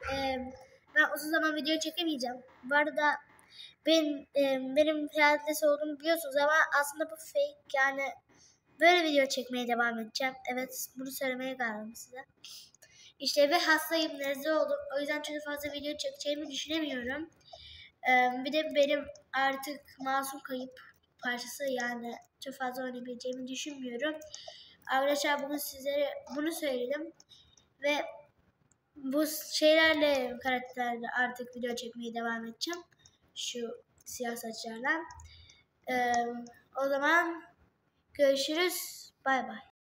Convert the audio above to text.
ben uzun zaman video çekemeyeceğim. Bu arada benim Pilates olduğumu biliyorsunuz ama aslında bu fake, yani böyle video çekmeye devam edeceğim. Evet, bunu söylemeye geldim size. İşte ve hastayım, nezle oldum. O yüzden çok fazla video çekeceğimi düşünemiyorum. Bir de benim artık masum kayıp parçası, yani çok fazla oynayabileceğimi düşünmüyorum. Arkadaşlar bunu söyledim ve bu şeylerle, karakterle artık video çekmeye devam edeceğim. Şu siyah saçlarla. O zaman görüşürüz. Bay bay.